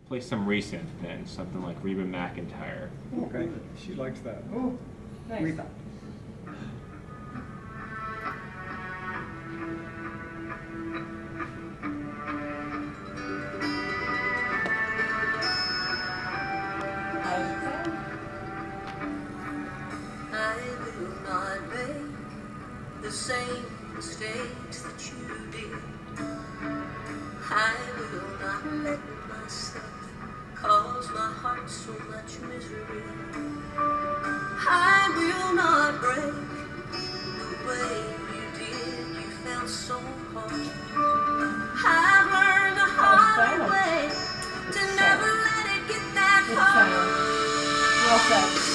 play some recent then, something like Reba McEntire. Okay, she likes that. Oh, nice. Reba. The same mistakes that you did. I will not let myself cause my heart so much misery. I will not break the way you did. You felt so hard. I've learned the hard way to never let it get that far. Well said.